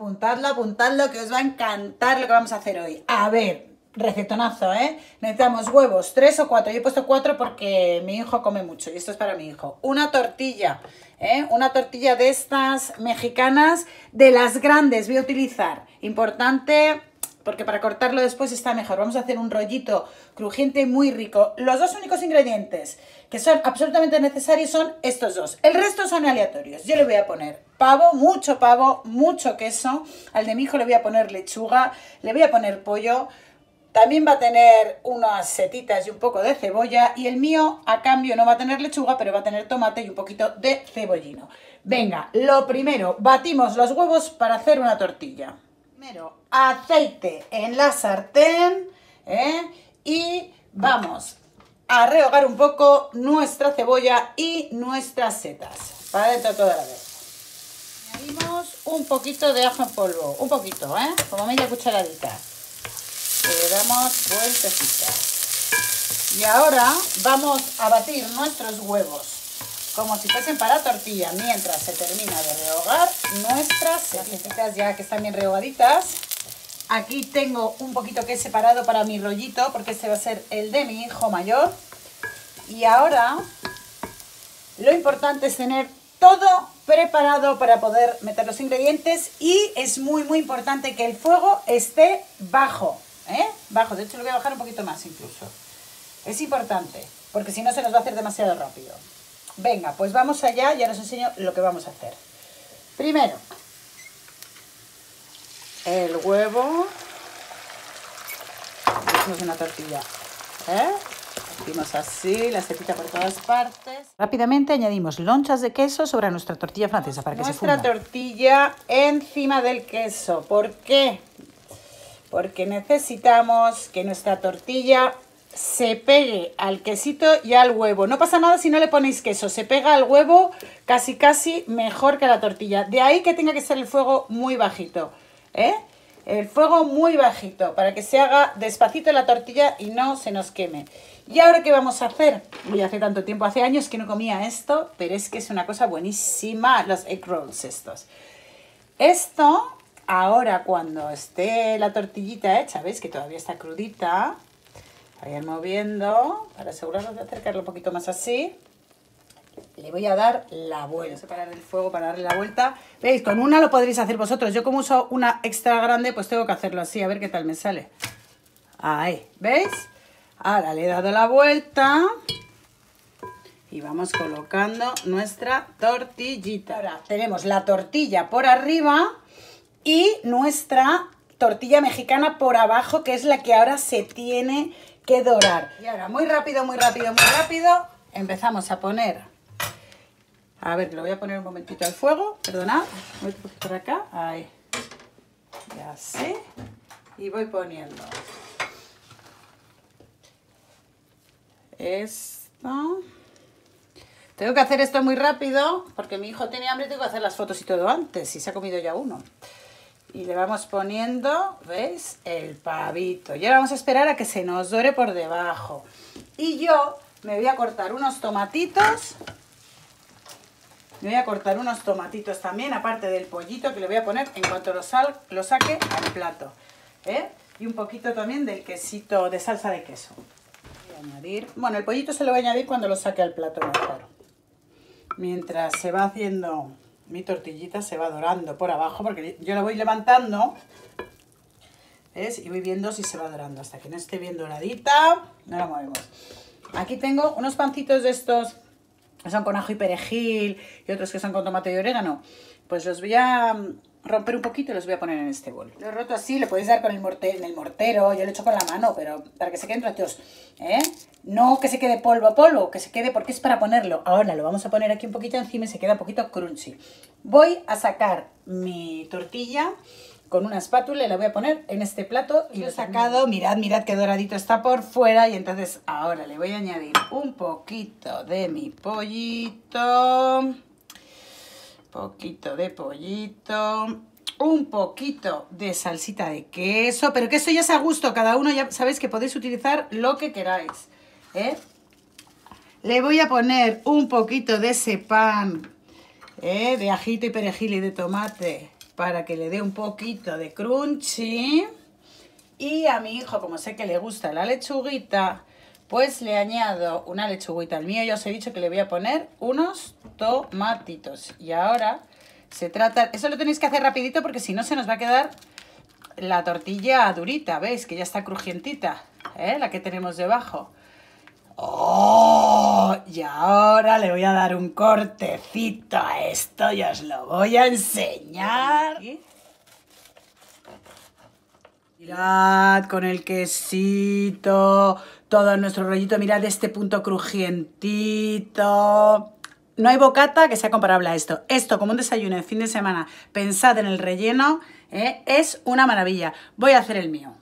apuntadlo, que os va a encantar lo que vamos a hacer hoy. A ver, recetonazo, ¿eh? Necesitamos huevos, 3 o 4. Yo he puesto 4 porque mi hijo come mucho y esto es para mi hijo. Una tortilla, ¿eh? Una tortilla de estas mexicanas, de las grandes voy a utilizar. Importante, porque para cortarlo después está mejor. Vamos a hacer un rollito crujiente muy rico. Los dos únicos ingredientes que son absolutamente necesarios son estos dos. El resto son aleatorios. Yo le voy a poner pavo, mucho queso. Al de mi hijo le voy a poner lechuga, le voy a poner pollo. También va a tener unas setitas y un poco de cebolla. Y el mío, a cambio, no va a tener lechuga, pero va a tener tomate y un poquito de cebollino. Venga, lo primero, batimos los huevos para hacer una tortilla. Primero, aceite en la sartén, y vamos a rehogar un poco nuestra cebolla y nuestras setas. Para dentro toda la vez. Añadimos un poquito de ajo en polvo, un poquito, como media cucharadita. Le damos vueltecitas. Y ahora vamos a batir nuestros huevos como si fuesen para tortilla, mientras se termina de rehogar nuestras setitas ya que están bien rehogaditas. Aquí tengo un poquito que he separado para mi rollito, porque este va a ser el de mi hijo mayor. Y ahora lo importante es tener todo preparado para poder meter los ingredientes, y es muy importante que el fuego esté bajo, bajo. De hecho lo voy a bajar un poquito más incluso. Es importante, porque si no se nos va a hacer demasiado rápido. Venga, pues vamos allá y ahora os enseño lo que vamos a hacer. Primero, el huevo. Hacemos una tortilla, hacemos así, la setita por todas partes. Rápidamente añadimos lonchas de queso sobre nuestra tortilla francesa para que se funda. Nuestra tortilla encima del queso. ¿Por qué? Porque necesitamos que nuestra tortilla se pegue al quesito y al huevo. No pasa nada si no le ponéis queso, se pega al huevo casi mejor que a la tortilla. De ahí que tenga que ser el fuego muy bajito, el fuego muy bajito, para que se haga despacito la tortilla y no se nos queme. ¿Y ahora qué vamos a hacer? Uy, hace tanto tiempo, hace años que no comía esto, pero es que es una cosa buenísima, los egg rolls estos. Esto, ahora cuando esté la tortillita hecha, ¿veis que todavía está crudita? Vayan moviendo para asegurarnos de acercarlo un poquito más así. Le voy a dar la vuelta. Voy a separar el fuego para darle la vuelta. ¿Veis? Con una lo podréis hacer vosotros. Yo como uso una extra grande, pues tengo que hacerlo así. A ver qué tal me sale. Ahí, ¿veis? Ahora le he dado la vuelta. Y vamos colocando nuestra tortillita. Ahora tenemos la tortilla por arriba y nuestra tortilla mexicana por abajo, que es la que ahora se tiene que dorar. Y ahora muy rápido, empezamos a poner. A ver, lo voy a poner un momentito al fuego, perdonad, voy por acá, ahí, y así, y voy poniendo esto. Tengo que hacer esto muy rápido porque mi hijo tiene hambre y tengo que hacer las fotos y todo antes, y se ha comido ya uno. Y le vamos poniendo, ¿veis? El pavito. Y ahora vamos a esperar a que se nos dore por debajo. Y yo me voy a cortar unos tomatitos. Me voy a cortar unos tomatitos también, aparte del pollito que le voy a poner en cuanto lo saque al plato. Y un poquito también del quesito, de salsa de queso. Voy a añadir, bueno, el pollito se lo voy a añadir cuando lo saque al plato mejor. Mientras se va haciendo mi tortillita, se va dorando por abajo, porque yo la voy levantando, ¿ves? Y voy viendo si se va dorando. Hasta que no esté bien doradita, no la movemos. Aquí tengo unos pancitos de estos que son con ajo y perejil, y otros que son con tomate y orégano. Pues los voy a romper un poquito y los voy a poner en este bol. Lo he roto así, le podéis dar con en el mortero, yo lo he hecho con la mano, pero para que se queden trocitos, no que se quede polvo, que se quede, porque es para ponerlo. Ahora lo vamos a poner aquí un poquito encima y se queda un poquito crunchy. Voy a sacar mi tortilla con una espátula y la voy a poner en este plato. Y lo he sacado, mirad qué doradito está por fuera. Y entonces ahora le voy a añadir un poquito de mi pollito. Poquito de pollito. Un poquito de salsita de queso. Pero que eso ya es a gusto. Cada uno ya sabéis que podéis utilizar lo que queráis. Le voy a poner un poquito de ese pan de ajito y perejil y de tomate para que le dé un poquito de crunchy. Y a mi hijo, como sé que le gusta la lechuguita, pues le añado una lechuguita. Al mío ya os he dicho que le voy a poner unos tomatitos. Y ahora se trata... Eso lo tenéis que hacer rapidito porque si no se nos va a quedar la tortilla durita. ¿Veis? Que ya está crujientita, ¿eh? La que tenemos debajo. ¡Oh! Y ahora le voy a dar un cortecito a esto y os lo voy a enseñar. Mirad con el quesito, todo nuestro rollito, mirad este punto crujientito. No hay bocata que sea comparable a esto. Esto como un desayuno en fin de semana, pensad en el relleno, es una maravilla. Voy a hacer el mío.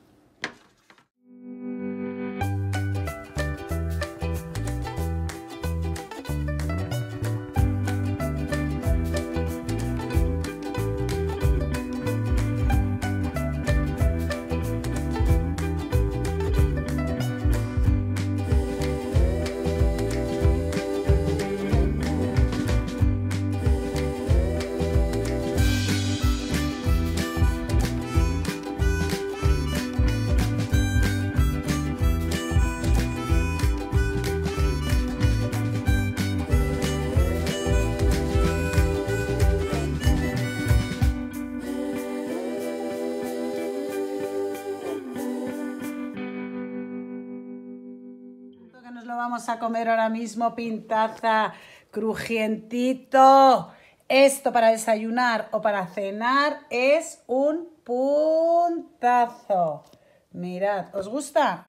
Nos lo vamos a comer ahora mismo, pintaza, crujientito. Esto para desayunar o para cenar es un puntazo. Mirad, ¿os gusta?